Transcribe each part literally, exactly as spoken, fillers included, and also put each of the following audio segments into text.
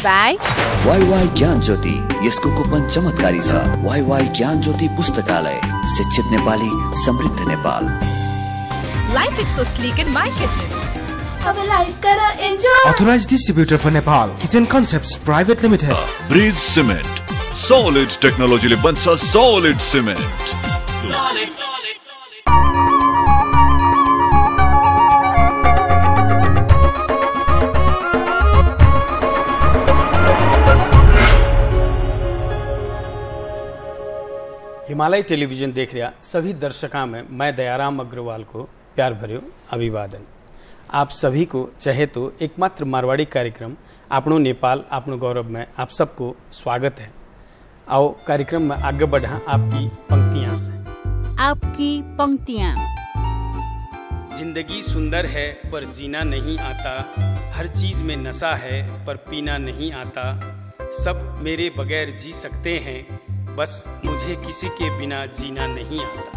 By WaiWai ज्ञान ज्योति। यसको coupon चमत्कारी छ। वाईवाई ज्ञान ज्योति पुस्तकालय, शिक्षित नेपाली, समृद्ध Nepal. Life is so sleek in my kitchen. Have a life kara enjoy. Authorized distributor for Nepal, Kitchen Concepts Private Limited. Breeze Cement, solid technology le bन्छ solid cement. Solid, solid, solid. Himalaya television देख रहा सभी दर्शकों में मैं दयाराम अग्रवाल को प्यार भर्यो अभिवादन। आप सभी को चाहे तो एकमात्र मारवाड़ी कार्यक्रम आपनो नेपाल आपनो गौरव में आप सबको स्वागत है। आओ कार्यक्रम में आगे बढ़ा आपकी पंक्तियां से। आपकी पंक्तियां। जिंदगी सुंदर है पर जीना नहीं आता, हर चीज में नशा है पर पीना नहीं आता, सब मेरे बगैर जी सकते हैं, बस मुझे किसी के बिना जीना नहीं आता।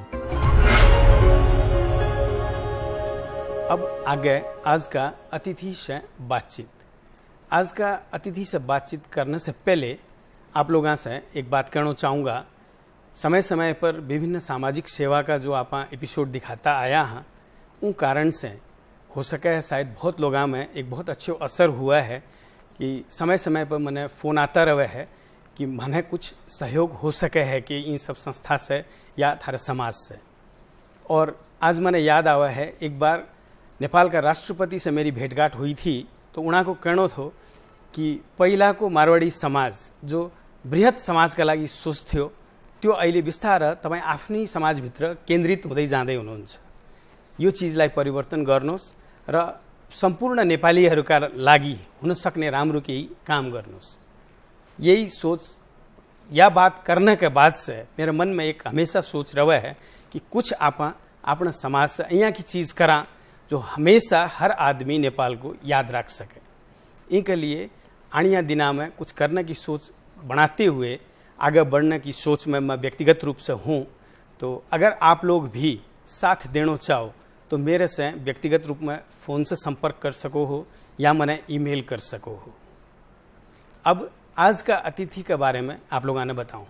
अब आगे आज का अतिथि से बातचीत। आज का अतिथि से बातचीत करने से पहले आप लोगों से एक बात कहना चाहूँगा। समय समय पर विभिन्न सामाजिक सेवा का जो आप एपिसोड दिखाता आया है, उन कारण से हो सके है शायद बहुत लोगों में एक बहुत अच्छे असर हुआ है कि समय समय पर मैंने फ़ोन आता रहे है कि मैंने कुछ सहयोग हो सके है कि इन सब संस्था से या थारे समाज से। और आज मैंने याद आवा है एक बार नेपाल का राष्ट्रपति से मेरी भेंटघाट हुई थी, तो उन्होंने को कहना थो कि पहिला को मारवाड़ी समाज जो बृहत समाज का लागि सोच्थ्यो त्यो अहिले बिस्तार तपाईँ आफ्नै समाजभित्र केन्द्रित हुँदै जाँदै हुनुहुन्छ। यो चीजलाई परिवर्तन गर्नुहोस् र सम्पूर्ण नेपालीहरूका लागि हुन सक्ने राम्रो केही काम गर्नुहोस्। यही सोच या बात करने के बाद से मेरे मन में एक हमेशा सोच रहा है कि कुछ आप अपना समाज से यहाँ की चीज़ करा जो हमेशा हर आदमी नेपाल को याद रख सके। इनके लिए आनिया दिना में कुछ करने की सोच बनाते हुए आगे बढ़ने की सोच में मैं व्यक्तिगत रूप से हूँ। तो अगर आप लोग भी साथ देना चाहो तो मेरे से व्यक्तिगत रूप में फ़ोन से संपर्क कर सको हो या मैंने ईमेल कर सको हो। अब आज का अतिथि के बारे में आप लोगों ने बताऊं।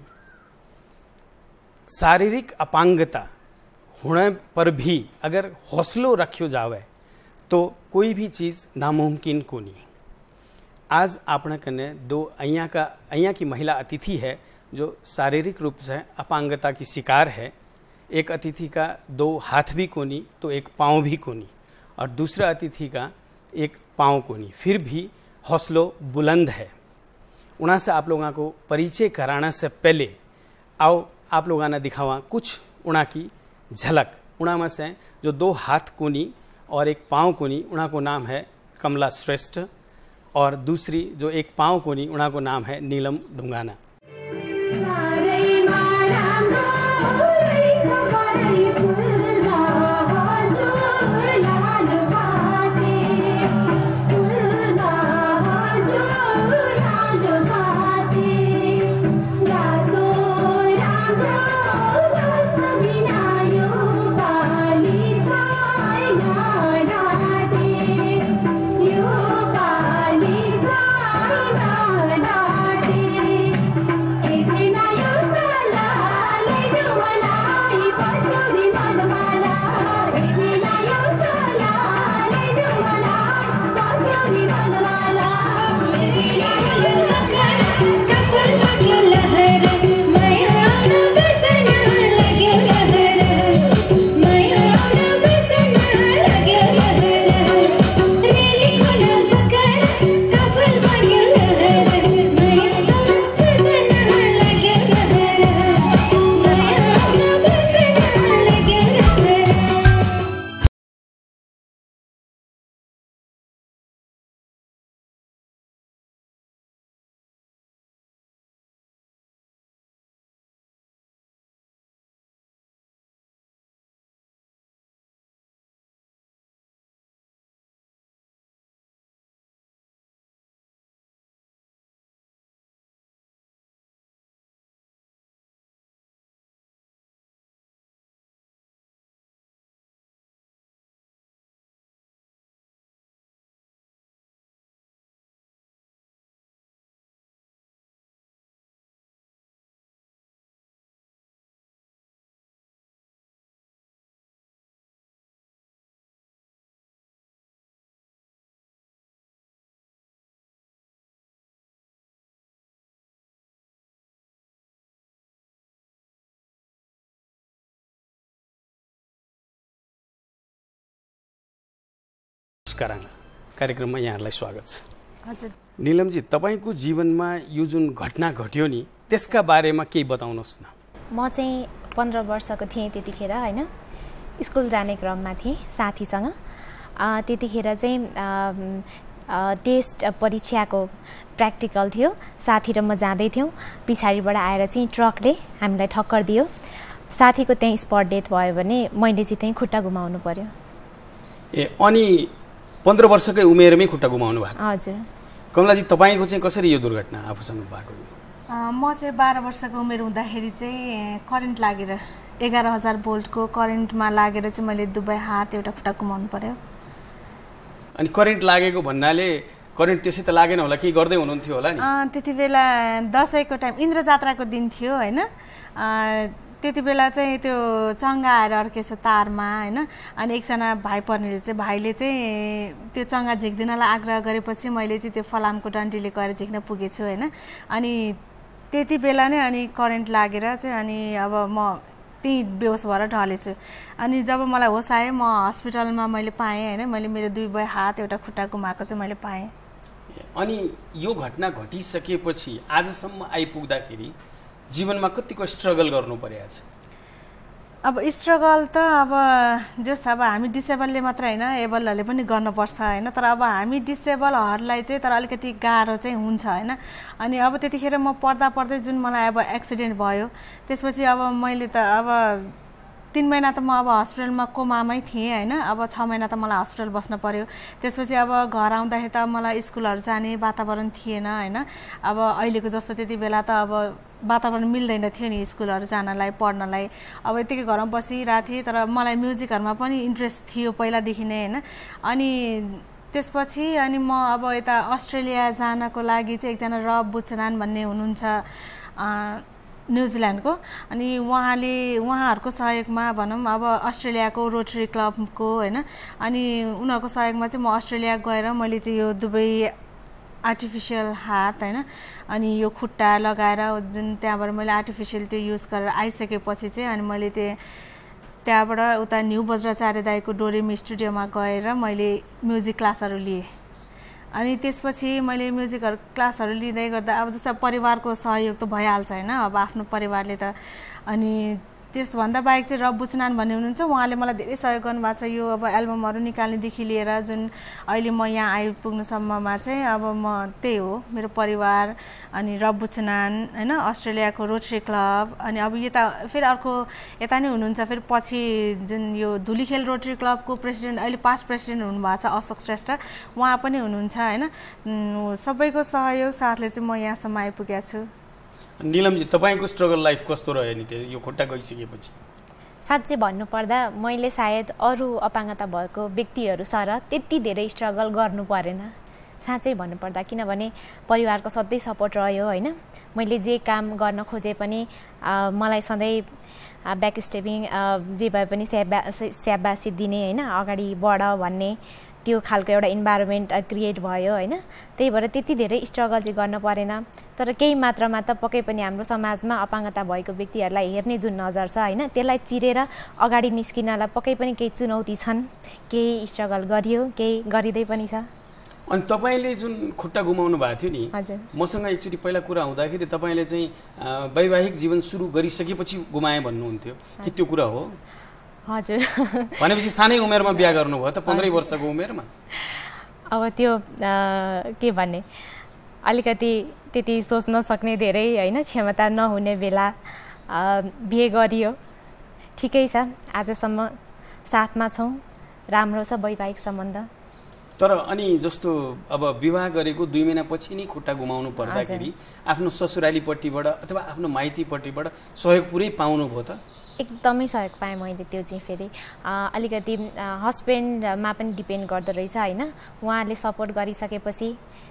शारीरिक अपांगता होने पर भी अगर हौसलो रखियो जावे तो कोई भी चीज़ नामुमकिन को नहीं। आज आपने कने दो अइया का अइया की महिला अतिथि है जो शारीरिक रूप से अपांगता की शिकार है। एक अतिथि का दो हाथ भी कोनी तो एक पाँव भी कोनी, और दूसरा अतिथि का एक पाँव कोनी, फिर भी हौसलो बुलंद है। उन्हें से आप लोगों को परिचय कराने से पहले आओ आप लोगों ने दिखावा कुछ उना की झलक। उना में से जो दो हाथ कोनी और एक पाँव कोनी, उना को नाम है कमला श्रेष्ठ, और दूसरी जो एक पाँव कोनी, उना को नाम है नीलम ढुंगाना। Now कराङ कार्यक्रममा यहाँहरूलाई स्वागत छ। हजुर निलमजी, तपाईँको जीवनमा यो जुन घटना घट्यो नि त्यसका बारेमा केही बताउनुहोस् न। म चाहिँ पन्ध्र वर्षको थिएँ त्यतिखेर होइन, स्कुल जाने क्रममा थिएँ साथीसँग। त्यतिखेर चाहिँ टेस्ट परीक्षाको प्र्याक्टिकल थियो, साथी र म जाँदै थियौँ। पछाडिबाट आएर चाहिँ ट्रकले हामीलाई ठक्कर दियो। साथीको त्यहीँ स्पट डेथ भयो भने मैले चाहिँ त्यहीँ खुट्टा गुमाउनु पर्यो। ए अनि पन्ध्र वर्षकै उमेरमै खुट्टा गुमाउनु भएको? हजुर। कमलाजी, तपाईँको चाहिँ कसरी यो दुर्घटना आफूसँग भएको? म चाहिँ बाह्र वर्षको उमेर हुँदाखेरि चाहिँ करेन्ट लागेर एघार हजार भोल्टको करेन्टमा लागेर चाहिँ मैले दुवै हात एउटा खुट्टा गुमाउनु पर्यो। अनि करेन्ट लागेको भन्नाले करेन्ट त्यसै त लागेन होला, केही गर्दै हुनुहुन्थ्यो होला नि? त्यति बेला दसैँको टाइम इन्द्र जात्राको दिन थियो होइन। त्यति बेला चाहिँ त्यो चङ्गा आएर अड्केछ तारमा होइन। अनि एकजना भाइ पर्नेले चाहिँ भाइले चाहिँ त्यो चङ्गा झिक्दिनलाई आग्रह गरेपछि मैले चाहिँ त्यो फलामको डन्डीले गएर झिक्न पुगेछु होइन। अनि त्यति बेला नै अनि करेन्ट लागेर चाहिँ अनि अब म त्यहीँ बेहोस भएर ढलेछु। अनि जब मलाई होस आयो म हस्पिटलमा मैले पाएँ होइन। मैले मेरो दुई बाई हात एउटा खुट्टा गुमाएको चाहिँ मैले पाएँ। अनि यो घटना घटिसकेपछि आजसम्म आइपुग्दाखेरि जीवनमा कतिको स्ट्रगल गर्नु परेको छ? अब स्ट्रगल त अब जस अब हामी डिसेबलले मात्र होइन, एबलहरूले पनि गर्नुपर्छ होइन। तर अब हामी डिसेबलहरूलाई चाहिँ तर अलिकति गाह्रो चाहिँ हुन्छ होइन। अनि अब त्यतिखेर म पढ्दा पढ्दै जुन मलाई अब एक्सिडेन्ट भयो त्यसपछि अब मैले त अब तीन महिना त म अब हस्पिटलमा कोमामै थिएँ होइन। अब छ महिना त मलाई हस्पिटल बस्न पर्यो। त्यसपछि अब घर आउँदाखेरि त मलाई स्कुलहरू जाने वातावरण थिएन होइन। अब अहिलेको जस्तो त्यति बेला त अब वातावरण मिल्दैन थियो नि स्कुलहरू जानलाई पढ्नलाई। अब यतिकै घरमा बसिरहेको थिएँ। तर मलाई म्युजिकहरूमा पनि इन्ट्रेस्ट थियो पहिलादेखि नै होइन। अनि त्यसपछि अनि म अब यता अस्ट्रेलिया जानको लागि चाहिँ एकजना रब बुचनान भन्ने हुनुहुन्छ न्युजिल्यान्डको। अनि उहाँले उहाँहरूको सहयोगमा भनौँ अब अस्ट्रेलियाको रोटरी क्लबको होइन। अनि उनीहरूको सहयोगमा चाहिँ म अस्ट्रेलिया गएर मैले चाहिँ यो दुवै आर्टिफिसियल हात होइन अनि यो खुट्टा लगाएर जुन त्यहाँबाट मैले आर्टिफिसियल त्यो युज गरेर आइसकेपछि चाहिँ अनि मैले त्यो त्यहाँबाट उता न्यू बज्राचार्य दाईको डोरेमी स्टुडियोमा गएर मैले म्युजिक क्लासहरू लिएँ। अनि त्यसपछि मैले म्युजिकहरू क्लासहरू लिँदै गर्दा अब जस्तो परिवारको सहयोग त भइहाल्छ होइन। अब आफ्नो परिवारले त। अनि त्यसभन्दा बाहेक चाहिँ रब बुचनान भन्ने हुनुहुन्छ, उहाँले मलाई धेरै सहयोग गर्नुभएको छ यो अब एल्बमहरू निकाल्नेदेखि लिएर जुन अहिले म यहाँ आइपुग्नुसम्ममा चाहिँ अब म त्यही हो मेरो परिवार अनि रब बुचनान होइन, अस्ट्रेलियाको रोटरी क्लब। अनि अब यता फेरि अर्को यता नै हुनुहुन्छ फेरि पछि जुन यो धुलीखेल रोटरी क्लबको प्रेसिडेन्ट अहिले पास्ट प्रेसिडेन्ट हुनुभएको छ अशोक श्रेष्ठ, उहाँ पनि हुनुहुन्छ होइन। सबैको सहयोग साथले चाहिँ म यहाँसम्म आइपुगेको छु। निलमजी, तपाईँको स्ट्रगल लाइफ कस्तो रह्यो नि त्यो यो खुट्टा गइसकेपछि? साँच्चै भन्नुपर्दा मैले सायद अरू अपाङ्गता भएको व्यक्तिहरू सर त्यति धेरै स्ट्रगल गर्नु परेन साँच्चै भन्नुपर्दा। किनभने परिवारको सधैँ सपोर्ट रह्यो होइन। मैले जे काम गर्न खोजे पनि मलाई सधैँ ब्याक स्टेपिङ जे भए पनि स्याबा स्याबासी दिने होइन, अगाडि बढ भन्ने त्यो खालको एउटा इन्भाइरोमेन्ट क्रिएट भयो होइन। त्यही भएर त्यति धेरै स्ट्रगल चाहिँ गर्न परेन। तर केही मात्रामा त पक्कै पनि हाम्रो समाजमा अपाङ्गता भएको व्यक्तिहरूलाई हेर्ने जुन नजर छ होइन त्यसलाई चिरेर अगाडि निस्किनलाई पक्कै पनि केही चुनौती छन्, केही स्ट्रगल गरियो, केही गरिँदै पनि छ। अनि तपाईँले जुन खुट्टा गुमाउनु भएको थियो नि, हजुर, मसँग एकचोटि पहिला कुरा हुँदाखेरि तपाईँले चाहिँ वैवाहिक जीवन सुरु गरिसकेपछि गुमाएँ भन्नुहुन्थ्यो कि त्यो कुरा हो? हजुर। भनेपछि सानै उमेरमा बिहा गर्नुभयो त, पन्ध्रै वर्षको उमेरमा? अब त्यो के भन्ने अलिकति त्यति सोच्न सक्ने धेरै होइन क्षमता नहुने बेला बिहे गरियो। ठिकै छ, आजसम्म साथमा छौँ, राम्रो छ वैवाहिक सम्बन्ध। तर अनि जस्तो अब विवाह गरेको दुई महिनापछि नै खुट्टा गुमाउनु पर्दाखेरि आफ्नो ससुरालीपट्टिबाट अथवा आफ्नो माइतीपट्टिबाट सहयोग पुरै पाउनुभयो त? एकदमै सहयोग पाएँ मैले। त्यो चाहिँ फेरि अलिकति हस्बेन्डमा पनि डिपेन्ड गर्दो रहेछ होइन। उहाँले सपोर्ट गरिसकेपछि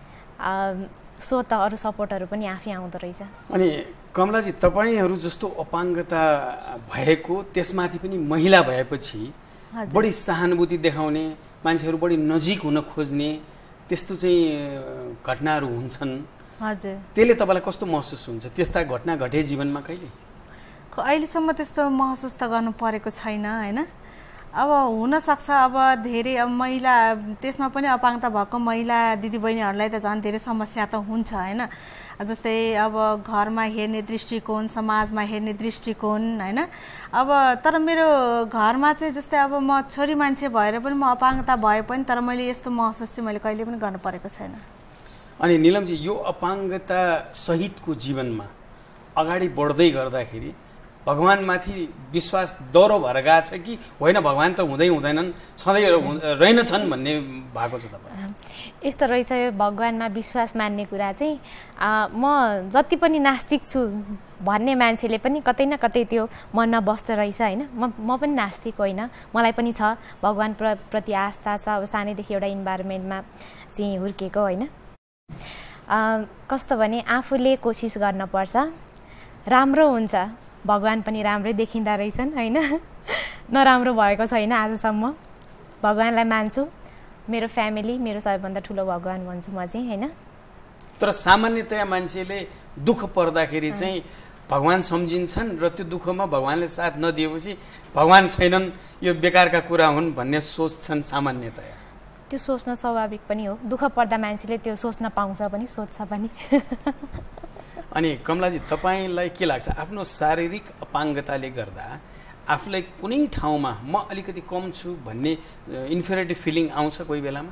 स्वत अरू सपोर्टहरू पनि आफै आउँदो रहेछ। अनि कमलाजी, तपाईँहरू जस्तो अपाङ्गता भएको त्यसमाथि पनि महिला भएपछि बढी सहानुभूति देखाउने मान्छेहरू बढी नजिक हुन खोज्ने त्यस्तो चाहिँ घटनाहरू हुन्छन्। हजुर। त्यसले तपाईँलाई कस्तो महसुस हुन्छ? त्यस्ता घटना घटे जीवनमा कहिले? अहिलेसम्म त्यस्तो महसुस त गर्नु परेको छैन होइन। अब हुनसक्छ अब धेरै अब महिला त्यसमा पनि अपाङ्गता भएको महिला दिदीबहिनीहरूलाई त झन् धेरै समस्या त हुन्छ होइन। जस्तै अब घरमा हेर्ने दृष्टिकोण, समाजमा हेर्ने दृष्टिकोण होइन। अब तर मेरो घरमा चाहिँ जस्तै अब म छोरी मान्छे भएर पनि म अपाङ्गता भए पनि तर मैले यस्तो महसुस चाहिँ मैले कहिले पनि गर्नु परेको छैन। अनि निलमजी यो अपाङ्गता सहितको जीवनमा अगाडि बढ्दै गर्दाखेरि भगवानमाथि विश्वास दह्रो भएर गएको छ कि होइन भगवान त हुँदै हुँदैनन् सधैँ रहेनछन् भन्ने भएको छ तपाईँ? यस्तो रहेछ यो भगवानमा विश्वास मान्ने कुरा चाहिँ म जति पनि नास्तिक छु भन्ने मान्छेले पनि कतै न कतै त्यो मनमा बस्दो रहेछ होइन। म म पनि नास्तिक होइन, मलाई पनि छ भगवान प्र प्रति आस्था छ। अब सानैदेखि एउटा इन्भाइरोमेन्टमा चाहिँ हुर्केको होइन। कस्तो भने आफूले कोसिस गर्नुपर्छ, राम्रो हुन्छ, भगवान पनि राम्रै देखिँदा रहेछन् होइन। नराम्रो भएको छैन आजसम्म, भगवानलाई मान्छु, मेरो फ्यामिली मेरो सबैभन्दा ठुलो भगवान भन्छु म चाहिँ होइन। तर सामान्यतया मान्छेले दुःख पर्दाखेरि चाहिँ भगवान सम्झिन्छन् र त्यो दुःखमा भगवानले साथ नदिएपछि भगवान छैनन्, यो बेकारका कुरा हुन् भन्ने सोच्छन् सामान्यतया। त्यो सोच्न स्वाभाविक पनि हो, दुःख पर्दा मान्छेले त्यो सोच्न पाउँछ पनि, सोच्छ पनि। अनि कमलाजी तपाईँलाई के लाग्छ आफ्नो शारीरिक अपाङ्गताले गर्दा आफूलाई कुनै ठाउँमा म अलिकति कम छु भन्ने इन्फेरिटी फिलिङ आउँछ कोही बेलामा?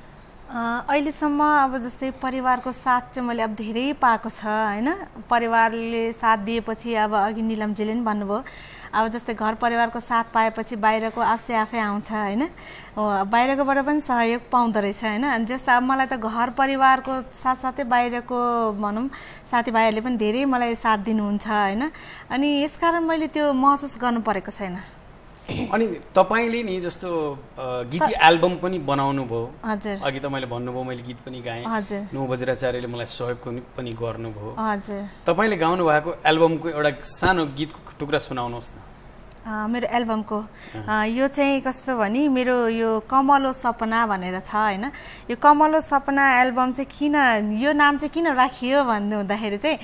अहिलेसम्म अब जस्तै परिवारको साथ चाहिँ मैले अब धेरै पाएको छ होइन। परिवारले साथ दिएपछि अब अघि निलमजीले पनि भन्नुभयो अब जस्तै घर परिवारको साथ पाएपछि बाहिरको आफसे आफै आउँछ होइन। बाहिरकोबाट पनि सहयोग पाउँदो रहेछ होइन। अनि जस्तो अब मलाई त घर परिवारको साथसाथै बाहिरको भनौँ साथीभाइहरूले पनि धेरै मलाई साथ दिनुहुन्छ होइन। अनि यसकारण मैले त्यो महसुस गर्नु परेको छैन। अनि तपाईँले नि जस्तो गीत एल्बम पनि बनाउनु भयो। हजुर। अघि त मैले भन्नुभयो मैले गीत पनि गाएँ। हजुर। नौ बज्राचार्यले मलाई सहयोग पनि गर्नुभयो। हजुर। तपाईँले गाउनु भएको एल्बमको एउटा सानो गीतको टुक्रा सुनाउनुहोस् न। मेरो एल्बमको यो चाहिँ कस्तो भने मेरो यो कमलो सपना भनेर छ होइन। यो कमलो सपना एल्बम चाहिँ किन यो नाम चाहिँ किन राखियो भन्नु हुँदाखेरि चाहिँ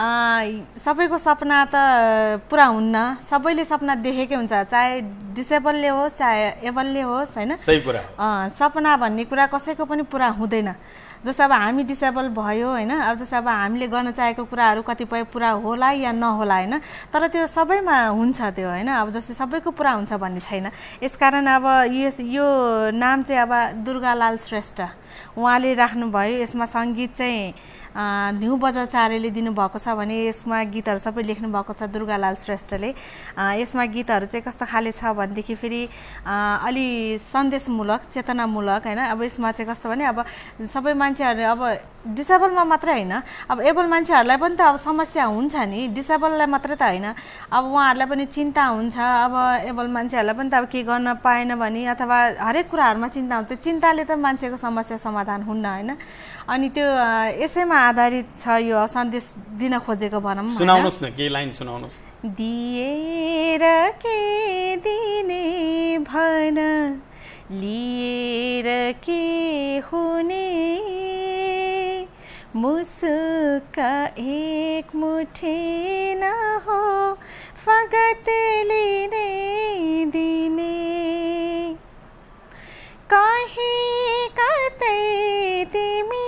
सबैको सपना त पुरा हुन्न, सबैले सपना देखेकै हुन्छ, चाहे डिसेबलले होस् चाहे एबलले होस् होइन। सही कुरा। सपना भन्ने कुरा कसैको पनि पुरा हुँदैन। जस्तो अब हामी डिसेबल भयो होइन, अब जस्तो अब हामीले गर्न चाहेको कुराहरू कतिपय पुरा होला या नहोला होइन, तर त्यो सबैमा हुन्छ त्यो होइन। अब जस्तै सबैको पुरा हुन्छ भन्ने छैन। यसकारण अब यस यो नाम चाहिँ अब दुर्गालाल श्रेष्ठ उहाँले राख्नुभयो। यसमा सङ्गीत चाहिँ न्यू बज्राचार्यले दिनुभएको छ भने यसमा गीतहरू सबै लेख्नु भएको छ दुर्गालाल श्रेष्ठले। यसमा गीतहरू चाहिँ कस्तो खाले छ भनेदेखि फेरि अलि सन्देशमूलक चेतनामूलक होइन। अब यसमा चाहिँ कस्तो भने अब सबै मान्छेहरूले अब डिसेबलमा मात्रै होइन, अब एबल मान्छेहरूलाई पनि त अब समस्या हुन्छ नि, डिसेबललाई मात्रै त होइन। अब उहाँहरूलाई पनि चिन्ता हुन्छ, अब एबल मान्छेहरूलाई पनि त अब के गर्न पाएन भने अथवा हरेक कुराहरूमा चिन्ता हुन्छ। त्यो चिन्ताले त मान्छेको समस्या समाधान हुन्न होइन। अनि त्यो यसैमा आधारित छ यो सन्देश दिन खोजेको भनौँ। सुनाउनुहोस् न, केही लाइन सुनाउनुहोस्। दिएर के दिने भन, लिएर के हुने, मुसुक एक मुठी न हो फगत लिने दिने, कहीं कतै तिमी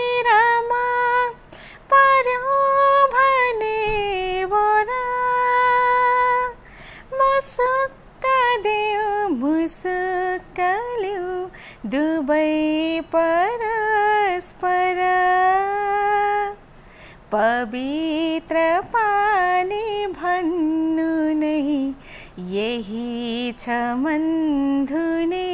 दुबै परस्पर पवित्र पानी भन्नु नै यही छ मन धुने,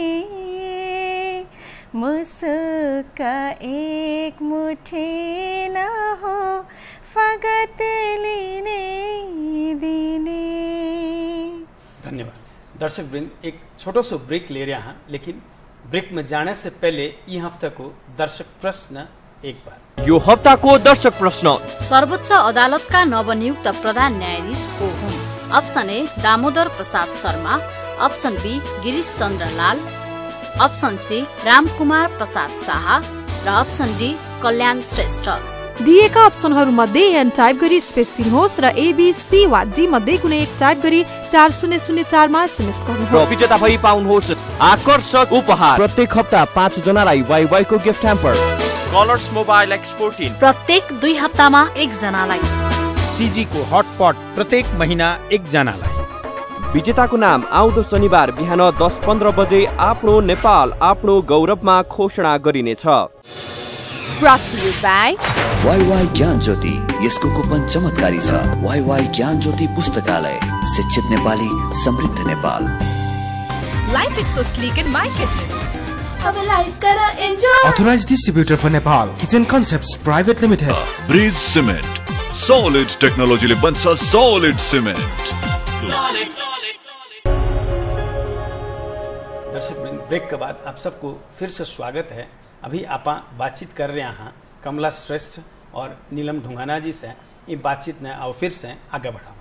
मुसुक एक मुठी न हो फगत लिने दिने। धन्यवाद। दर्शक वृंद, एक छोटो सो ब्रेक ले रहे हैं, लेकिन ब्रेक में जाने से पहले यी हफ्ताको दर्शक प्रश्न एक बार। यो हप्ताको दर्शक प्रश्न सर्वोच्च अदालतका नवनियुक्त प्रधान न्यायाधीश को हुन्? Option A Damodar Prasad Sharma, option B Girish Chandra Lal, option C Ramkumar Prasad Shah र अप्सन डी कल्याण श्रेष्ठ। दिएका अप्सनहरूमध्ये एन टाइप गरी स्पेस दिनुहोस् र एबीसी वा डी मध्ये कुनै एक टाइप गरी चार शून्य शून्य चारमा एसएमएस गर्नुहोस्। विजेता भई पाउनुहोस् आकर्षक उपहार। प्रत्येक हप्ता पाँच जनालाई वाइवाई को गिफ्ट ह्याम्पर। कलर्स मोबाइल एक्सपोर्टिन प्रत्येक दुई हप्तामा एक जनालाई। सीजी को हटपट प्रत्येक महिना एक जनालाई। विजेताको नाम आउँदो शनिबार बिहान दस पन्ध्र बजे आफ्नो नेपाल आफ्नो गौरवमा घोषणा गरिनेछ। वाइवाई ज्ञान ज्योति, यसको कुपन चमत्कारी छ। वाइवाई ज्ञान ज्योति पुस्तकालय, शिक्षित नेपाली समृद्ध Nepal. Life is so sleek in my kitchen. अब लाइफ कर enjoy. Authorized distributor for Nepal, Kitchen Concepts Private Limited. Bridge cement, solid टेक्नोलॉजीले बन्छ सॉलिड सिमेन्ट। दर्शक ब्रेक के बाद आप सबको फिर से स्वागत है। अभी आप बातचीत कर रहे हैं कमला श्रेष्ठ और नीलम ढुंगाना जी से। ये बातचीत ने आओ फिर से आगे बढ़ावा।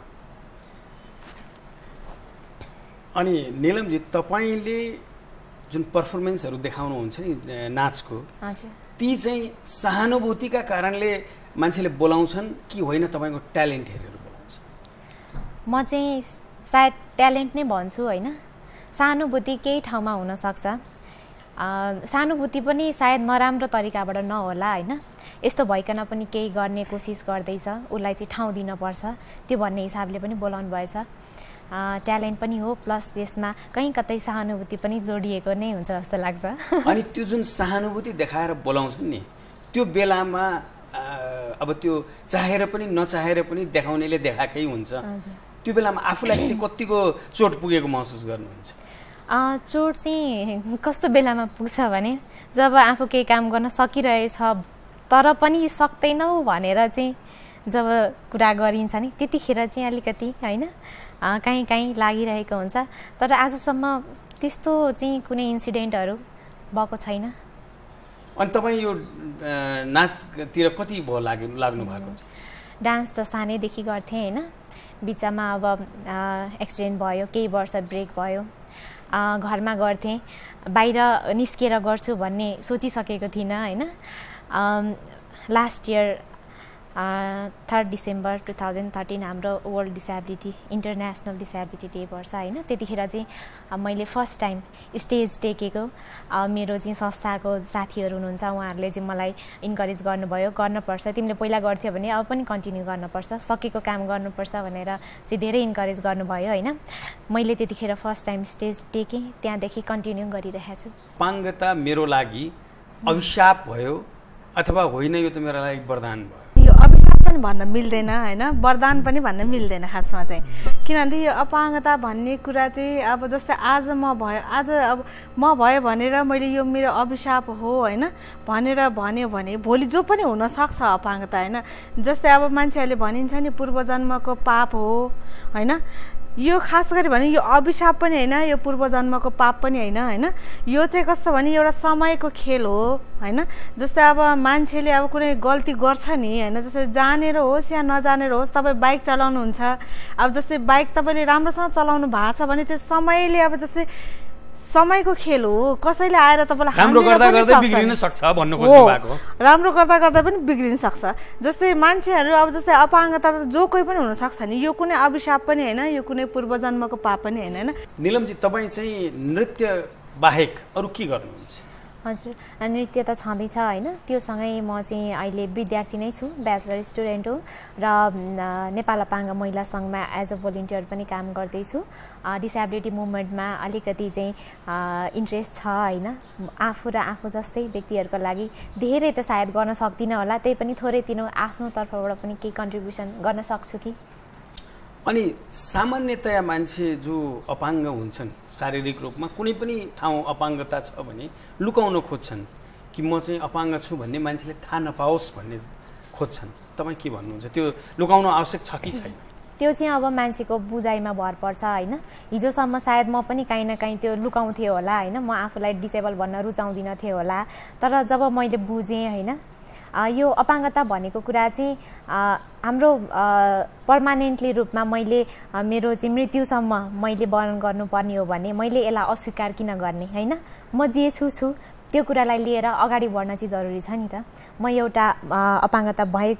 अनि नीलम जी तपाईले जुन पर्फर्मेन्सहरु देखाउनुहुन्छ नि नाचको, हजुर, ती चाहिँ सहानुभूतिका कारणले मान्छेले बोलाउँछन् कि होइन तपाईको ट्यालेन्ट हेरेर बोलाउँछ? म चाहिँ सायद ट्यालेन्ट नै भन्छु हैन। सहानुभूति केही ठाउँमा हुन सक्छ। सहानुभूति पनि सायद नराम्रो तरिकाबाट नहोला हैन। यस्तो भइकन पनि केही गर्ने कोसिस गर्दैछ, उसलाई चाहिँ ठाउँ दिन पर्छ, त्यो भन्ने हिसाबले पनि बोलाउनु भएछ। ट्यालेन्ट पनि हो प्लस त्यसमा कहीँ कतै सहानुभूति पनि जोडिएको नै हुन्छ जस्तो लाग्छ। अनि त्यो जुन सहानुभूति देखाएर बोलाउँछन् नि, त्यो बेलामा अब त्यो चाहेर पनि नचाहेर पनि देखाउनेले देखाएकै हुन्छ। त्यो बेलामा आफूलाई चाहिँ कतिको चोट पुगेको महसुस गर्नुहुन्छ? चोट चाहिँ कस्तो बेलामा पुग्छ भने जब आफू केही काम गर्न सकिरहेछ तर पनि सक्दैनौ भनेर चाहिँ जब कुरा गरिन्छ नि, त्यतिखेर चाहिँ अलिकति हैन कहीँ कहीँ लागिरहेको हुन्छ। तर आजसम्म त्यस्तो चाहिँ कुनै इन्सिडेन्टहरू भएको छैन। अनि तपाईँ यो नाचतिर कति भयो लाग्नु भएको छ? डान्स त सानैदेखि गर्थेँ हैन। बिचमा अब एक्सिडेन्ट भयो, केही वर्ष ब्रेक भयो। घरमा गर्थेँ, बाहिर निस्केर गर्छु भन्ने सोचिसकेको थिइनँ हैन। Last year third December two thousand thirteen हाम्रो world disability international disability day पर्छ हैन। त्यतिखेर चाहिँ मैले फर्स्ट टाइम स्टेज टेकेको। मेरो चाहिँ संस्थाको साथीहरू हुनुहुन्छ, उहाँहरूले चाहिँ मलाई इन्करेज गर्नुभयो, गर्नुपर्छ, तिमीले पहिला गर्थ्यौ भने अब पनि कन्टिन्यू गर्नुपर्छ, सकेको काम गर्नुपर्छ भनेर चाहिँ धेरै इन्करेज गर्नुभयो हैन। मैले त्यतिखेर फर्स्ट टाइम स्टेज टेकेँ, त्यहाँदेखि कन्टिन्यू गरिरहेको छु। अपाङ्गता मेरो लागि अभिशाप भयो अथवा होइन, यो त मेरो लागि वरदान भयो? पनि भन्न मिल्दैन हैन, वरदान पनि भन्न मिल्दैन खासमा चाहिँ। किनभने यो अपाङ्गता भन्ने कुरा चाहिँ अब जस्तै आज म भयो, आज अब म भयो भनेर मैले यो मेरो अभिशाप हो हैन भनेर भन्यो भने भोलि जो पनि हुन सक्छ अपाङ्गता हैन। जस्तै अब मान्छेहरूले भनिन्छ नि पूर्व जन्मको पाप हो हैन। यो खास गरी भने यो अभिशाप पनि हैन, यो पूर्व जन्मको पाप पनि हैन हैन। यो चाहिँ कस्तो भने एउटा समयको खेल हो हैन। जस्तै अब मान्छेले अब कुनै गल्ती गर्छ नि हैन, जस्तै जानेर होस् या नजानेर होस्, तपाईँ बाइक चलाउनुहुन्छ, अब जस्तै बाइक तपाईँले राम्रोसँग चलाउनु भएको छ भने त्यो समयले अब जस्तै समयको खेल हो, कसैले आएर तपाईँलाई राम्रो गर्दा गर्दै बिग्रिन सक्छ भन्नु खोज्नु भएको। राम्रो गर्दा गर्दा पनि बिग्रिन सक्छ। जस्तै मान्छेहरू अब जस्तै अपाङ्गता त जो कोही पनि हुन सक्छ नि, यो कुनै अभिशाप पनि हैन, यो कुनै पूर्व जन्मको पाप पनि हैन हैन। नीलमजी तपाईँ चाहिँ नृत्य बाहेक अरू के गर्नुहुन्छ? हजुर, नृत्य त छँदैछ हैन। त्योसँगै म चाहिँ अहिले विद्यार्थी नै छु, ब्याचलर स्टुडेन्ट हो र नेपाल अपाङ्ग महिला सङ्घमा एज अ भोलिन्टियर पनि काम गर्दैछु। डिसेबिलिटी मुभमेन्टमा अलिकति चाहिँ इन्ट्रेस्ट छ हैन। आफू र आफू जस्तै व्यक्तिहरूको लागि धेरै त सायद गर्न सक्दिनँ होला, त्यही पनि थोरै तिनो आफ्नो तर्फबाट पनि केही कन्ट्रिब्युसन गर्न सक्छु कि। अनि सामान्यतया मान्छे जो अपाङ्ग हुन्छन् शारीरिक रूपमा कुनै पनि ठाउँ अपाङ्गता छ भने लुकाउन खोज्छन् कि म चाहिँ अपाङ्ग छु भन्ने मान्छेले थाहा नपाओस् भन्ने खोज्छन्। तपाईँ के भन्नुहुन्छ? त्यो लुकाउन आवश्यक छ कि छैन? त्यो चाहिँ अब मान्छेको बुझाइमा भर पर्छ हैन। हिजोसम्म सायद म पनि काहीँ न काहीँ त्यो लुकाउँथेँ होला हैन, म आफूलाई डिसेबल भन्न रुचाउँदिनँ थिएँ होला। तर जब मैले बुझेँ हैन, यो अपाङ्गता भनेको कुरा चाहिँ हाम्रो पर्मानेन्टली रूपमा मैले मेरो चाहिँ मृत्युसम्म मैले वर्ण गर्नुपर्ने हो भने मैले यसलाई अस्वीकार किन गर्ने हैन। म जे छु छु त्यो कुरालाई लिएर अगाडि बढ्न चाहिँ जरुरी छ नि त। म एउटा अपाङ्गता भए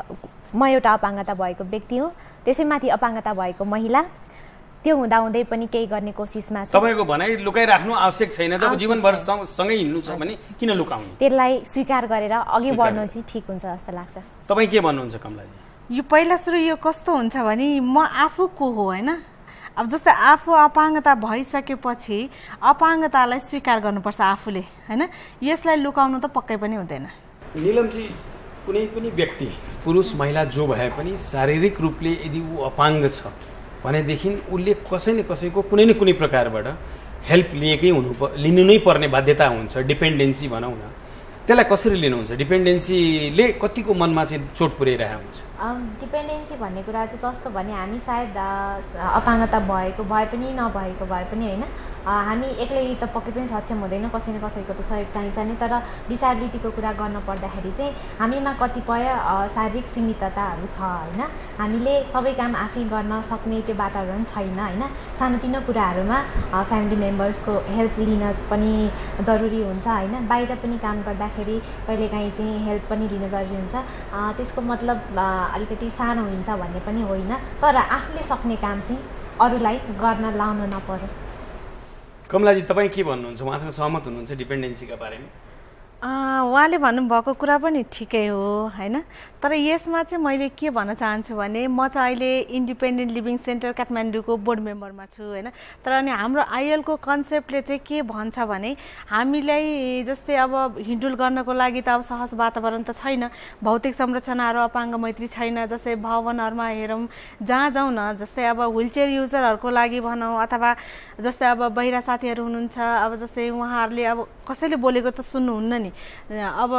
म एउटा अपाङ्गता भएको व्यक्ति हुँ, त्यसैमाथि अपाङ्गता भएको महिला, त्यो हुँदाहुँदै पनि केही गर्ने कोसिसमा छ। तपाईको भनाइ लुकाइराख्नु आवश्यक छैन। जब जीवनभर सँगै हिँड्नु छ भने किन लुकाउनु? त्यसलाई स्वीकार गरेर अघि बढ्नु चाहिँ ठिक हुन्छ जस्तो लाग्छ। तपाईँ के भन्नुहुन्छ कमलाजी? यो पहिला सुरु यो कस्तो हुन्छ भने म आफू को हो होइन, अब जस्तै आफू अपाङ्गता भइसकेपछि अपाङ्गतालाई स्वीकार गर्नुपर्छ आफूले होइन, यसलाई लुकाउनु त पक्कै पनि हुँदैन। निलमजी, कुनै पनि व्यक्ति पुरुष महिला जो भए पनि शारीरिक रूपले यदि ऊ अपाङ्ग छ भनेदेखि उसले कसै न कसैको कुनै न कुनै प्रकारबाट हेल्प लिएकै हुनु लिनु नै पर्ने बाध्यता हुन्छ, डिपेन्डेन्सी भनौँ न। त्यसलाई कसरी लिनुहुन्छ? डिपेन्डेन्सीले कतिको मनमा चाहिँ चोट पुर्याइरहेको हुन्छ? डिपेन्डेन्सी भन्ने कुरा चाहिँ कस्तो भने हामी सायद अपाङ्गता भएको भए पनि नभएको भए पनि होइन, हामी एक्लै त पक्कै पनि सक्षम हुँदैन, कसै न कसैको त सहयोग चाहिन्छ नि। तर डिसेबिलिटीको कुरा गर्न पर्दाखेरि चाहिँ हामीमा कतिपय शारीरिक सीमितताहरू छ होइन, हामीले सबै काम आफै गर्न सक्ने त्यो वातावरण छैन होइन। सानोतिनो कुराहरूमा फ्यामिली मेम्बर्सको हेल्प लिन पनि जरुरी हुन्छ होइन। बाहिर पनि काम गर्दाखेरि कहिलेकाहीँ चाहिँ हेल्प पनि लिन जरुरी हुन्छ। त्यसको मतलब अलिकति सानो हुन्छ भन्ने पनि होइन, तर आफूले सक्ने काम चाहिँ अरूलाई गर्न लाउन नपरोस्। कमलाजी, तपाईँ के भन्नुहुन्छ? उहाँसँग सहमत हुनुहुन्छ डिपेन्डेन्सीका बारेमा? उहाँले भन्नुभएको कुरा पनि ठिकै हो होइन, तर यसमा चाहिँ मैले के भन्न चाहन्छु भने म चाहिँ अहिले इन्डिपेन्डेन्ट लिभिङ सेन्टर काठमाडौँको बोर्ड मेम्बरमा छु होइन। तर अनि हाम्रो आइएलको कन्सेप्टले चाहिँ के भन्छ भने हामीलाई जस्तै अब हिँडुल गर्नको लागि त अब सहज वातावरण त छैन, भौतिक संरचनाहरू अपाङ्ग मैत्री छैन। जस्तै भवनहरूमा हेरौँ, जहाँ जाउँ न, जस्तै अब व्हिलचेयर युजरहरूको लागि भनौँ अथवा जस्तै अब बहिरा साथीहरू हुनुहुन्छ, अब जस्तै उहाँहरूले अब कसैले बोलेको त सुन्नुहुन्न नि, अब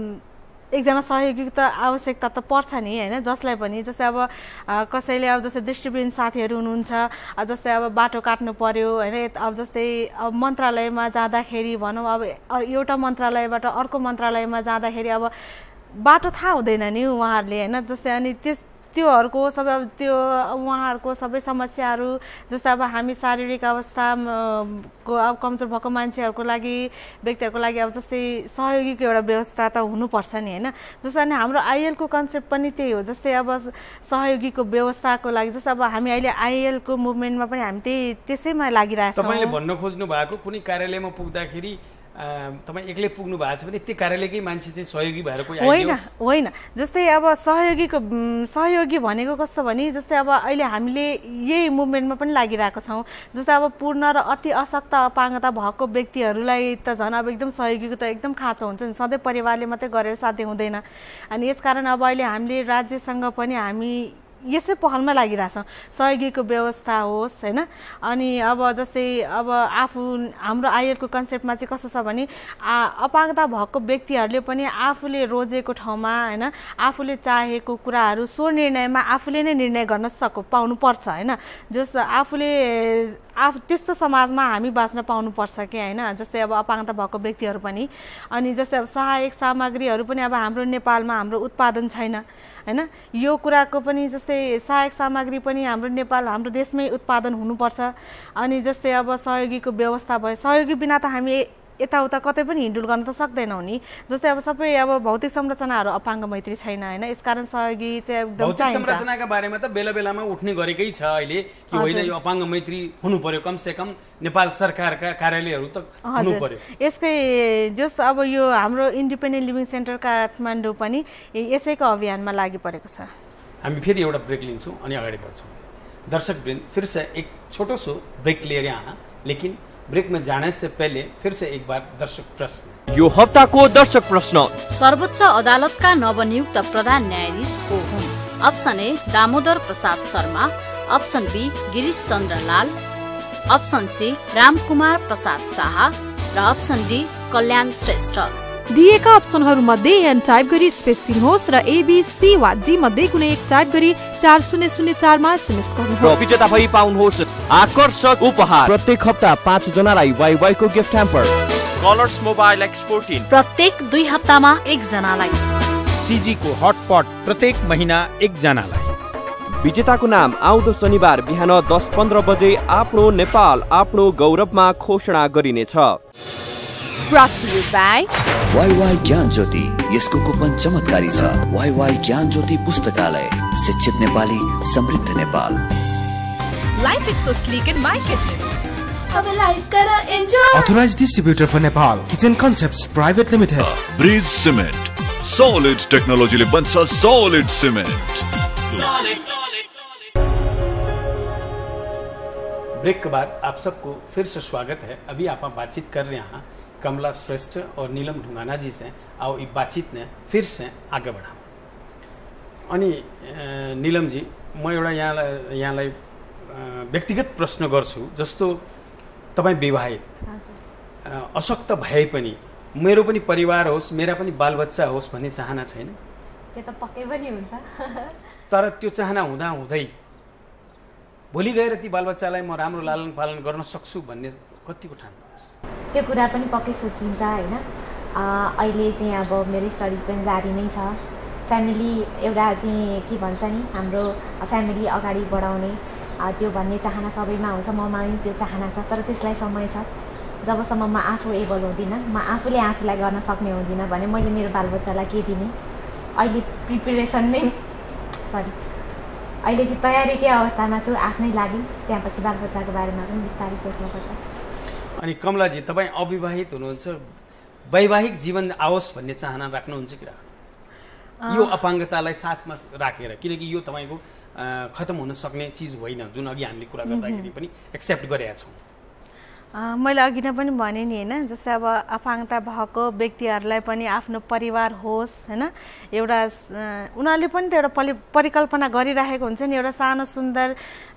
एकजना सहयोगी त आवश्यकता त पर्छ नि होइन, जसलाई पनि। जस्तै अब कसैले अब जस्तै दृष्टिविहीन साथीहरू हुनुहुन्छ, जस्तै अब बाटो काट्नु पर्यो होइन, अब जस्तै अब मन्त्रालयमा जाँदाखेरि भनौँ, अब एउटा मन्त्रालयबाट अर्को मन्त्रालयमा जाँदाखेरि अब बाटो थाहा हुँदैन नि उहाँहरूले होइन। जस्तै अनि त्यस त्योहरूको सबै अब त्यो उहाँहरूको सबै समस्याहरू, जस्तै अब हामी शारीरिक अवस्थाको अब कमजोर भएको मान्छेहरूको लागि व्यक्तिहरूको लागि अब जस्तै सहयोगीको एउटा व्यवस्था त हुनुपर्छ नि होइन। जस्तै अनि हाम्रो आइएलको कन्सेप्ट पनि त्यही हो। जस्तै अब सहयोगीको व्यवस्थाको लागि जस्तै अब हामी अहिले आइएलको मुभमेन्टमा पनि हामी त्यही त्यसैमा लागिरहेको छौँ। तपाईँले भन्न खोज्नु भएको कुनै कार्यालयमा पुग्दाखेरि तपाईँ एक्लै पुग्नु भएको छ भने त्यो कार्यालयकै मान्छे चाहिँ सहयोगी भएर कोही होइन होइन। जस्तै अब सहयोगीको सहयोगी भनेको कस्तो भने जस्तै अब अहिले हामीले यही मुभमेन्टमा पनि लागिरहेको छौँ। जस्तै अब पूर्ण र अति अशक्त अपाङ्गता भएको व्यक्तिहरूलाई त झन् अब एकदम सहयोगीको त एकदम खाँचो हुन्छ नि, सधैँ परिवारले मात्रै गरेर साध्य हुँदैन। अनि यसकारण अब अहिले हामीले राज्यसँग पनि हामी यसै पहलमा लागिरहेछौँ, सहयोगीको व्यवस्था होस् होइन। अनि अब जस्तै अब आफू हाम्रो आइएलको कन्सेप्टमा चाहिँ कस्तो छ भने अपाङ्गता भएको व्यक्तिहरूले पनि आफूले रोजेको ठाउँमा होइन, आफूले चाहेको कुराहरू स्व निर्णयमा आफूले नै निर्णय गर्न सक्नु पाउनुपर्छ होइन। जस आफूले आफू त्यस्तो समाजमा हामी बाँच्न पाउनुपर्छ कि होइन। जस्तै अब अपाङ्गता भएको व्यक्तिहरू पनि, अनि जस्तै अब सहायक सामग्रीहरू पनि अब हाम्रो नेपालमा हाम्रो उत्पादन छैन होइन। यो कुराको पनि जस्तै सहायक सामग्री पनि हाम्रो नेपाल हाम्रो देशमै उत्पादन हुनुपर्छ। अनि जस्तै अब सहयोगीको व्यवस्था भयो, सहयोगी बिना त हामी यताउता कतै पनि हिँडुल गर्न त सक्दैनौँ नि। जस्तै अब सबै अब भौतिक संरचनाहरू अपाङ्ग मैत्री छैन होइन, यसकारण सहयोगी चाहिँ एकदम भौतिक संरचनाका बारेमा त बेला बेलामा उठ्ने गरेकै छ अहिले कि होइन यो अपाङ्ग मैत्री हुनु पर्यो, कम से कम नेपाल सरकारका कार्यालयहरू त हुनु पर्यो। यसकै जस अब यो हाम्रो इन्डिपेन्डेन्ट लिभिङ सेन्टर काठमाडौँ पनि यसैको अभियानमा लागि परेको छ। हामी फेरि एउटा ब्रेक लिन्छौँ अनि अगाडि बढ्छौँ। दर्शक वृन्द, फिर से एक छोटो सो ब्रेक लिएर आना, लेकिन ब्रेक में जाने से पहले फिर से एक बार दर्शक प्रश्न। यो हप्ताको दर्शक प्रश्न सर्वोच्च अदालतका नवनियुक्त प्रधान न्यायाधीश को हुन्? Option A Damodar Prasad Sharma, option B Girish Chandra Lal, option C Ramkumar Prasad Shah र अप्सन डी कल्याण श्रेष्ठ। दिएका अप्सनहरू मध्ये एन टाइप गरी स्पेस दिनुहोस् र एबीसी वा डी मध्ये कुनै एक टाइप गरी चार शून्य शून्य चार मा एसएमएस गर्नुहोस्। विजेता भई पाउनुहोस् आकर्षक उपहार। प्रत्येक हप्ता पाँच जनालाई वाइवाई को gift hamper, colours mobile X fourteen प्रत्येक दुई हप्तामा एक जनालाई, सीजी को हटपट प्रत्येक महीना एक जनालाई। विजेताको नाम आउँदो शनिबार बिहान दस पन्ध्र बजे आफ्नो नेपाल आफ्नो गौरवमा घोषणा गरिनेछ। Brought to you by WaiWai ज्ञान ज्योति, यसको कुपन चमत्कारी छ। वाईवाई ज्ञान ज्योति पुस्तकालय, शिक्षित नेपाली, समृद्ध Nepal. Life is so sleek in my kitchen. अब लाइफ करा enjoy. Authorized distributor for Nepal, Kitchen Concepts Private Limited. Bridge cement, solid टेक्नोलॉजीले बन्छ सॉलिड सिमेन्ट। ब्रेक के बाद आप सबको फिर से स्वागत है। अभी आप बातचीत कर रहे हैं कमला श्रेष्ठ और नीलम ढुंगाना जी से। आओ ये बातचीत ने फिर से आगे बढ़ा। अनि नीलम जी, म एउटा यहाँ यहाँलाई व्यक्तिगत प्रश्न गर्छु। जस्तो तपाईँ विवाहित, अशक्त भए पनि मेरो पनि परिवार होस्, मेरा पनि बालबच्चा होस् भन्ने चाहना छैन? त्यो त पक्कै पनि हुन्छ। तर त्यो चाहना हुँदा हुँदै भोलि गएर ती बालबच्चालाई म राम्रो लालन पालन गर्न सक्छु भन्ने कतिको ठान्नुहुन्छ? त्यो कुरा पनि पक्कै सोचिन्छ होइन। अहिले चाहिँ अब मेरो स्टडिज पनि जारी नै छ। फ्यामिली एउटा चाहिँ के भन्छ नि, हाम्रो फ्यामिली अगाडि बढाउने त्यो भन्ने चाहना सबैमा हुन्छ, ममा पनि त्यो चाहना छ। तर त्यसलाई समय छ। जबसम्म म आफू एबल हुँदिनँ, म आफूले आफूलाई गर्न सक्ने हुँदिनँ भने मैले मेरो बालबच्चालाई के दिने? अहिले प्रिपेरेसन नै सरी अहिले चाहिँ तयारीकै अवस्थामा छु आफ्नै लागि। त्यहाँपछि बालबच्चाको बारेमा पनि बिस्तारै सोच्नुपर्छ। अनि कमलाजी, तपाईँ अविवाहित हुनुहुन्छ, वैवाहिक जीवन आओस् भन्ने चाहना राख्नुहुन्छ कि राख्नु? यो अपाङ्गतालाई साथमा राखेर, किनकि यो तपाईँको खत्म हुन सक्ने चिज होइन, जुन अघि हामीले कुरा गर्दाखेरि पनि एक्सेप्ट गरेका छौँ। मैले अघि नै पनि भने नि होइन, जस्तै अब अपाङ्गता भएको व्यक्तिहरूलाई पनि आफ्नो परिवार होस् होइन, एउटा उनीहरूले पनि त एउटा परि परिकल्पना गरिराखेको हुन्छ नि, एउटा सानो सुन्दर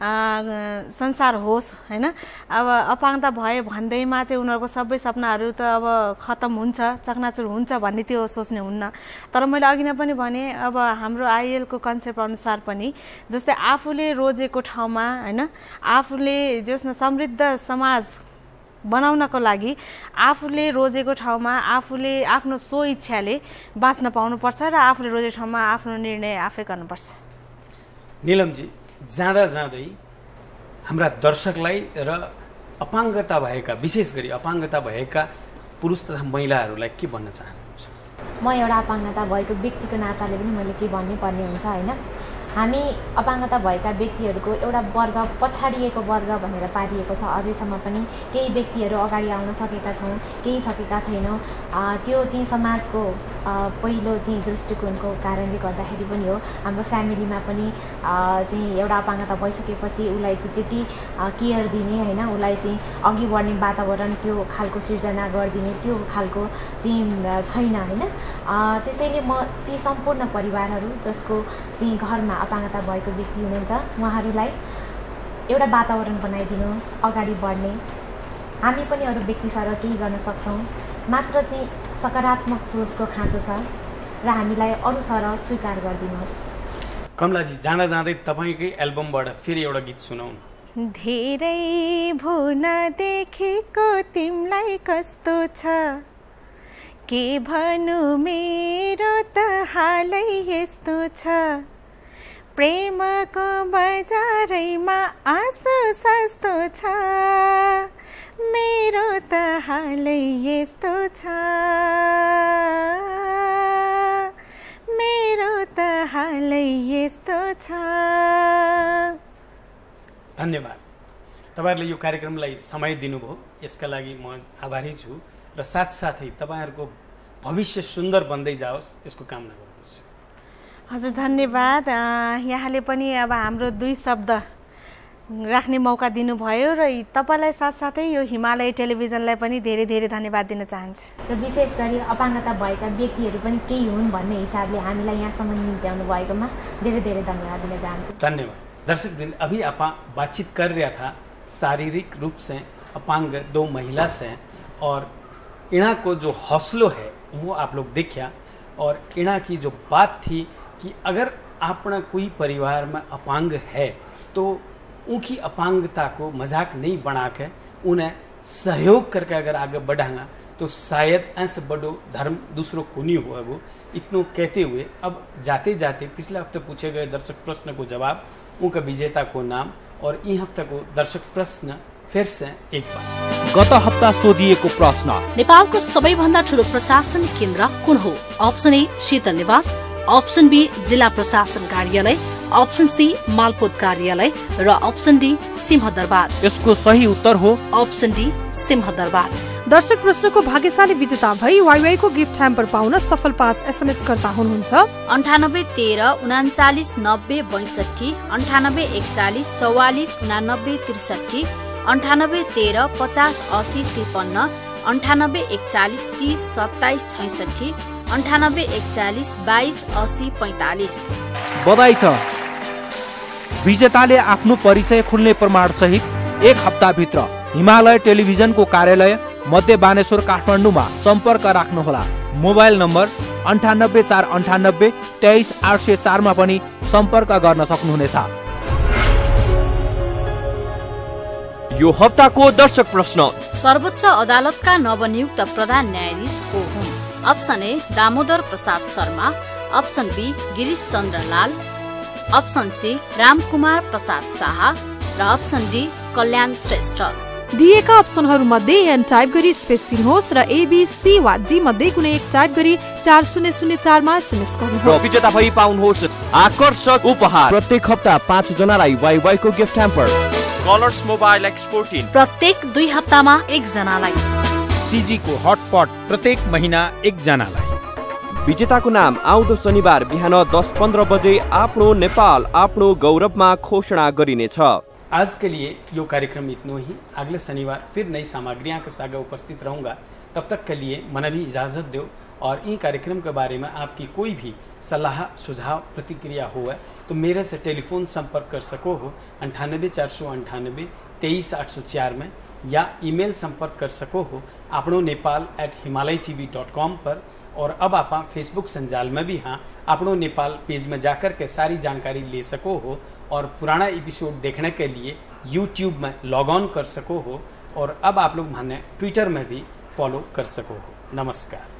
संसार होस् होइन। अब अपाङ्गता भयो भन्दैमा चाहिँ उनीहरूको सबै सपनाहरू त अब खत्म हुन्छ, चकनाचुर हुन्छ भन्ने त्यो सोच्ने हुन्न। तर मैले अघि नै पनि भने, अब हाम्रो आइएलको कन्सेप्ट अनुसार पनि जस्तै आफूले रोजेको ठाउँमा होइन, आफूले जसमा समृद्ध समाज बनाउनको लागि आफूले रोजेको ठाउँमा आफूले आफ्नो सो इच्छाले बाँच्न पाउनुपर्छ र आफूले रोजेको ठाउँमा आफ्नो निर्णय आफै गर्नुपर्छ। नीलमजी, जाँदा जाँदै हाम्रा दर्शकलाई र अपाङ्गता भएका, विशेष गरी अपाङ्गता भएका पुरुष तथा महिलाहरूलाई के भन्न चाहनुहुन्छ? म एउटा अपाङ्गता भएको व्यक्तिको नाताले पनि मैले के भन्नै पर्ने हुन्छ होइन। हामी अपाङ्गता भएका व्यक्तिहरूको एउटा वर्ग, पछाडिएको वर्ग भनेर पारिएको छ। अझैसम्म पनि केही व्यक्तिहरू अगाडि आउन सकेका छौँ, केही सकेका छैनौँ। त्यो चाहिँ समाजको पहिलो चाहिँ दृष्टिकोणको कारणले गर्दाखेरि पनि हो। हाम्रो फ्यामिलीमा पनि चाहिँ एउटा अपाङ्गता भइसकेपछि उसलाई चाहिँ त्यति केयर दिने होइन, उसलाई चाहिँ अघि बढ्ने वातावरण त्यो खालको सिर्जना गरिदिने त्यो खालको चाहिँ छैन होइन। त्यसैले म ती सम्पूर्ण परिवारहरू जसको चाहिँ घरमा अपाङ्गता भएको व्यक्ति हुनुहुन्छ, उहाँहरूलाई एउटा वातावरण बनाइदिनुहोस् अगाडि बढ्ने। हामी पनि अरू व्यक्ति सर केही गर्न सक्छौँ, मात्र चाहिँ सकारात्मक सोचको खाँचो छ र हामीलाई अरू सर स्वीकार गरिदिनुहोस्। कमलाजी, जाँदा जाँदै तपाईँकै एल्बमबाट फेरि एउटा गीत सुनाउनु। धेरै भुन देखेको तिमीलाई कस्तो छ, के भन्नु मेरो त हालै यस्तो छ, प्रेमको बजारैमा आँसु सस्तो छ, मेरो त हालै यस्तो छ, मेरो त हालै यस्तो छ। धन्यवाद। तपाईँहरूले यो कार्यक्रमलाई समय दिनुभयो, यसका लागि म आभारी छु र साथसाथै तपाईँहरूको भविष्य सुन्दर बन्दै जाओस् यसको कामना गर्दछु। हजुर धन्यवाद। यहाँले पनि अब हाम्रो दुई शब्द राख्ने मौका दिनुभयो र तपाईँलाई साथसाथै यो हिमालय टेलिभिजनलाई पनि धेरै धेरै धन्यवाद दिन चाहन्छु। र विशेष गरी अपाङ्गता भएका व्यक्तिहरू पनि केही हुन् भन्ने हिसाबले हामीलाई यहाँसम्म निम्त्याउनु भएकोमा धेरै धेरै धन्यवाद दिन चाहन्छु। धन्यवाद। दर्शकवृन्द, अभी आप बातचीत कर रहा था शारीरिक रूप से अपांग दो महिला से, और इणा को जो हौसलो है वो आप लोग देखा, और इणा की जो बात थी कि अगर अपना कोई परिवार में अपांग है तो उनकी अपांगता को मजाक नहीं बना के उन्हें सहयोग करके अगर आगे बढ़ाना तो शायद ऐसे बड़ो धर्म दूसरों को नहीं हुआ। वो इतनों कहते हुए अब जाते जाते पिछले हफ्ते पूछे गए दर्शक प्रश्न को जवाब, उनका विजेता को नाम और इन हफ्ते को दर्शक प्रश्न फिर से एक बार। गत हप्ता सोधिएको प्रश्न, नेपालको सबैभन्दा ठूलो प्रशासनिक केन्द्र कुन हो? अप्सन ए शीतल निवास, अप्सन बी जिल्ला प्रशासन कार्यालय, अप्सन सी मालपोत कार्यालय र अप्सन डी सिंहदरबार। यसको सही उत्तर हो अप्सन डी सिंहदरबार। दर्शक प्रश्नको भाग्यशाली विजेता भई वाइवाई को गिफ्ट ह्याम्पर पाउन सफल पाँच एसएमएस कर्ता हुनुहुन्छ अन्ठानब्बे तेह्र उनाचालिस नब्बे बैसठी, अन्ठानब्बे एकचालिस चौवालिस उनानब्बे त्रिसठी, अन्ठानब्बे तेह्र पचास असी त्रिपन्न, अन्ठानब्बे एकचालिस तीस सत्ताइस छैसठी, अन्ठानब्बे एकचालिस बाइस असी पैंतालिस। बधाई छ, विजेताले आफ्नो परिचय खुल्ने प्रमाण सहित एक हप्ता भित्र हिमालय टेलिभिजनको कार्यालय मध्य बानेश्वर काठमाडौँमा सम्पर्क राख्नुहोला। मोबाइल नम्बर अन्ठानब्बे चार अन्ठानब्बे तेइस आठ सय चारमा पनि सम्पर्क गर्न सक्नुहुनेछ। यो हप्ताको दर्शक प्रश्न, सर्वोच्च अदालतका नवनियुक्त प्रधान न्यायाधीश को हुन्? Option A Damodar Prasad Sharma, option B Girish Chandra Lal, option C Ramkumar Prasad Shah र अप्सन डी कल्याण श्रेष्ठ। दिएका अप्सनहरू मध्ये एन टाइप गरी स्पेस दिनुहोस् र एबीसी वा डी मध्ये कुनै एक टाइप गरी चार शून्य शून्य चारमा एसएमएस गर्नुहोस्। विजेता भई पाउनुहोस् आकर्षक उपहार। प्रत्येक हप्ता पाँच जनालाई वाइवाई को gift hamper, colours mobile X fourteen प्रत्येक दुई हप्तामा एक जनालाई, सीजी को हटपट प्रत्येक महीना एक जनालाई। विजेताको नाम आउँदो शनिबार बिहान दस पन्ध्र बजे आफ्नो नेपाल आफ्नो गौरवमा घोषणा गरिनेछ। आज के लिए यो कार्यक्रम इतना ही। अगले शनिवार फिर नई सामग्रियां के साथ उपस्थित रहूंगा। तब तक के लिए मन भी इजाज़त दो और इन कार्यक्रम के बारे में आपकी कोई भी सलाह सुझाव प्रतिक्रिया हो तो मेरे से टेलीफोन संपर्क कर सको हो अंठानबे चार सौ अंठानबे तेईस आठ सौ चार में, या ईमेल संपर्क कर सको हो आपनो Nepal at Himalaya TV dot com पर। और अब आप फेसबुक संजाल में भी हाँ आपनो नेपाल पेज में जाकर के सारी जानकारी ले सको हो और पुराना एपिसोड देखने के लिए यूट्यूब में लॉग ऑन कर सको हो। और अब आप लोग माने ट्विटर में भी फॉलो कर सको हो। नमस्कार।